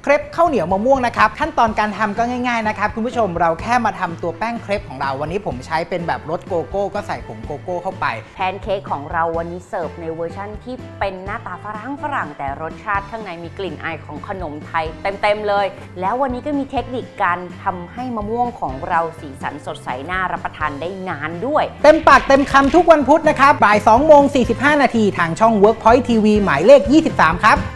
เครปข้าวเหนียวมะม่วงนะครับขั้นตอนการทำก็ง่ายๆนะครับคุณผู้ชมเราแค่มาทำตัวแป้งเครปของเราวันนี้ผมใช้เป็นแบบรสโกโก้ก็ใส่ผงโกโก้เข้าไปแพนเค้กของเราวันนี้เสิร์ฟในเวอร์ชั่นที่เป็นหน้าตาฝรั่งแต่รสชาติข้างในมีกลิ่นอายของขนมไทยเต็มเลยแล้ววันนี้ก็มีเทคนิคการทำให้มะม่วงของเราสีสันสดใสน่ารับประทานได้นานด้วยเต็มปากเต็มคำทุกวันพุธนะครับบ่าย 2:45 นาทีทางช่อง Workpoint TV หมายเลข 23 ครับ